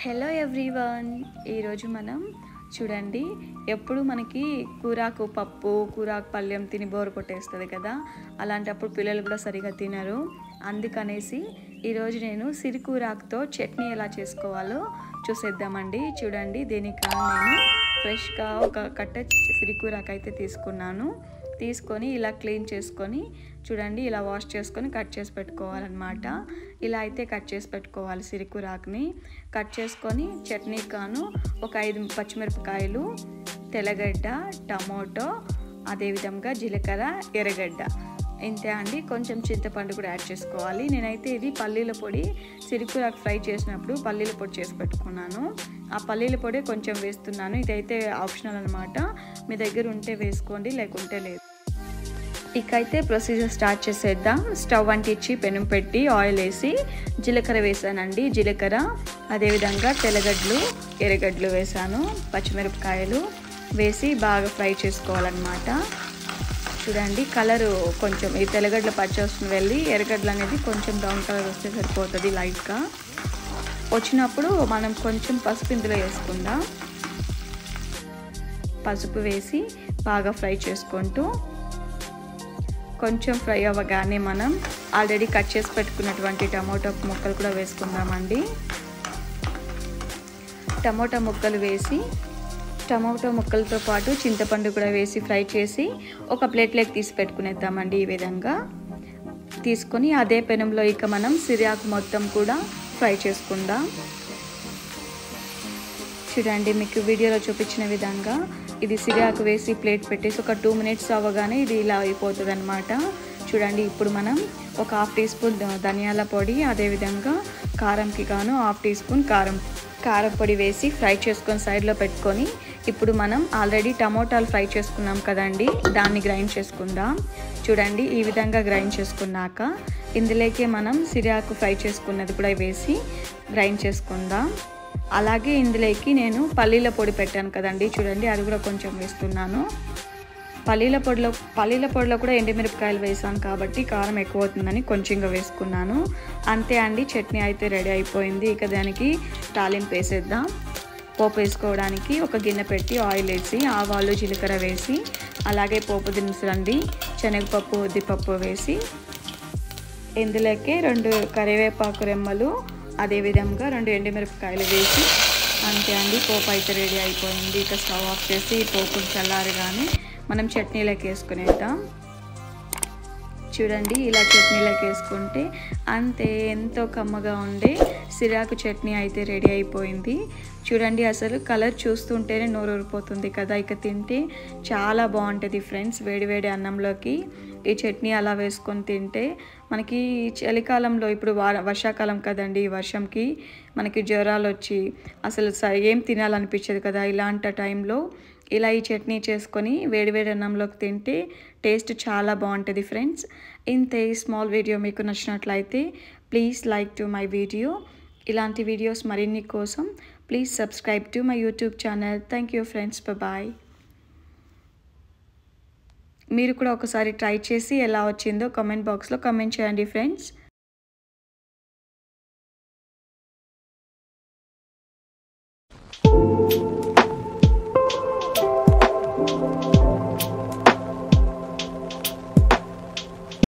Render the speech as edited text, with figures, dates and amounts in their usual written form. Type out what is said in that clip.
Hello everyone, ఈరోజు మనం చూడండి, ఎప్పుడు మనకి కూరాకు పప్పు కూరాకు పళ్ళెం తిని బోరు కొట్టేస్తుంది కదా. అలాంటప్పుడు పిల్లలు కూడా సరిగా తినరు. అందుకనేసి ఈరోజు నేను సిరికూరాకుతో చట్నీ ఎలా చేసుకోవాలో చూసేద్దామండి. చూడండి, దీనికి నేను ఫ్రెష్గా ఒక కట్ట సిరికూరాకు అయితే తీసుకొని ఇలా క్లీన్ చేసుకొని చూడండి, ఇలా వాష్ చేసుకొని కట్ చేసి పెట్టుకోవాలన్నమాట. ఇలా అయితే కట్ చేసి పెట్టుకోవాలి. సిరికూరాకుని కట్ చేసుకొని చట్నీ కాను ఒక 5 పచ్చిమిరపకాయలు, తెల్లగడ్డ, టమోటో, అదేవిధంగా జీలకర్ర, ఎర్రగడ్డ, ఇంతే అండి. కొంచెం చింతపండు కూడా యాడ్ చేసుకోవాలి. నేనైతే ఇది పల్లీల పొడి, సిరికూరాకు ఫ్రై చేసినప్పుడు పల్లీల పొడి చేసి పెట్టుకున్నాను. ఆ పల్లీల పొడి కొంచెం వేస్తున్నాను. ఇదైతే ఆప్షనల్ అనమాట. మీ దగ్గర ఉంటే వేసుకోండి, లేకుంటే లేదు. ఇకైతే ప్రొసీజర్ స్టార్ట్ చేసేద్దాం. స్టవ్ అంటించి పెనం పెట్టి ఆయిల్ వేసి జీలకర్ర వేసానండి. జీలకర్ర, అదేవిధంగా తెల్లగడ్డలు, ఎర్రగడ్డలు వేసాను, పచ్చిమిరపకాయలు వేసి బాగా ఫ్రై చేసుకోవాలన్నమాట. చూడండి, కలరు కొంచెం ఈ తెల్లగడ్డల పచ్చి వస్తుంది వెళ్ళి ఎర్రగడ్డలు అనేది కొంచెం బ్రౌన్ కలర్ వస్తే సరిపోతుంది. లైట్గా వచ్చినప్పుడు మనం కొంచెం పసుపు ఇందులో వేసుకుందాం. పసుపు వేసి బాగా ఫ్రై చేసుకుంటూ కొంచెం ఫ్రై అవ్వగానే మనం ఆల్రెడీ కట్ చేసి పెట్టుకున్నటువంటి టమోటా ముక్కలు కూడా వేసుకుందామండి. టమోటా ముక్కలు వేసి టమోటా ముక్కలతో పాటు చింతపండు కూడా వేసి ఫ్రై చేసి ఒక ప్లేట్లోకి తీసి పెట్టుకునేద్దామండి. ఈ విధంగా తీసుకొని అదే పెనంలో ఇక మనం సిరియాకు మొత్తం కూడా ఫ్రై చేసుకుందాం. చూడండి, మీకు వీడియోలో చూపించిన విధంగా ఇది సిరియాకు వేసి ప్లేట్ పెట్టేసి ఒక 2 మినిట్స్ అవ్వగానే ఇది ఇలా అయిపోతుంది అనమాట. చూడండి, ఇప్పుడు మనం ఒక 1/2 టీ స్పూన్ ధనియాల పొడి, అదేవిధంగా కారంకి గాను 1/2 టీ స్పూన్ కారం పొడి వేసి ఫ్రై చేసుకొని సైడ్లో పెట్టుకొని ఇప్పుడు మనం ఆల్రెడీ టమోటాలు ఫ్రై చేసుకున్నాం కదండి, దాన్ని గ్రైండ్ చేసుకుందాం. చూడండి, ఈ విధంగా గ్రైండ్ చేసుకున్నాక ఇందులోకి మనం సిరియాకు ఫ్రై చేసుకున్నది కూడా వేసి గ్రైండ్ చేసుకుందాం. అలాగే ఇందులోకి నేను పల్లీల పొడి పెట్టాను కదండి, చూడండి అది కూడా కొంచెం వేస్తున్నాను. పల్లీల పొడిలో కూడా ఎండుమిరపకాయలు వేసాను కాబట్టి కారం ఎక్కువ అవుతుందని కొంచెంగా వేసుకున్నాను. అంతే అండి, చట్నీ అయితే రెడీ అయిపోయింది. ఇక దానికి తాలింపు వేసేద్దాం. పోపు వేసుకోవడానికి ఒక గిన్నె పెట్టి ఆయిల్ వేసి ఆవాలు, జీలకర్ర వేసి అలాగే పోపు దినుసులండి, శనగపప్పు, ఉద్దిపప్పు వేసి ఇందులోకి 2 కరివేపాకు రెమ్మలు, అదేవిధంగా 2 ఎండుమిరపకాయలు వేసి అంతే అండి, పోపు అయితే రెడీ అయిపోయింది. ఇక స్టవ్ ఆఫ్ చేసి పోపును చల్లారగానే మనం చట్నీలోకి వేసుకునేద్దాం. చూడండి, ఇలా చట్నీలోకి వేసుకుంటే అంతే, ఎంతో కమ్మగా ఉండే సిరాకు చట్నీ అయితే రెడీ అయిపోయింది. చూడండి, అసలు కలర్ చూస్తుంటేనే నోరు ఊరిపోతుంది కదా. ఇక తింటే చాలా బాగుంటుంది ఫ్రెండ్స్. వేడివేడి అన్నంలోకి ఈ చట్నీ అలా వేసుకొని తింటే మనకి చలికాలంలో ఇప్పుడు వర్షాకాలం కదండి, ఈ వర్షంకి మనకి జ్వరాలు వచ్చి అసలు ఏం తినాలనిపించదు కదా. ఇలాంటి టైంలో ఇలా ఈ చట్నీ చేసుకొని వేడివేడి అన్నంలోకి తింటే టేస్ట్ చాలా బాగుంటుంది ఫ్రెండ్స్. ఇంతే. స్మాల్ వీడియో మీకు నచ్చినట్లయితే please like to my video. ఇలాంటి వీడియోస్ మరిన్ని కోసం please subscribe to my YouTube channel. Thank you friends, bye. మీరు కూడా ఒకసారి ట్రై చేసి ఎలా వచ్చిందో కామెంట్ బాక్స్లో కామెంట్ చేయండి ఫ్రెండ్స్.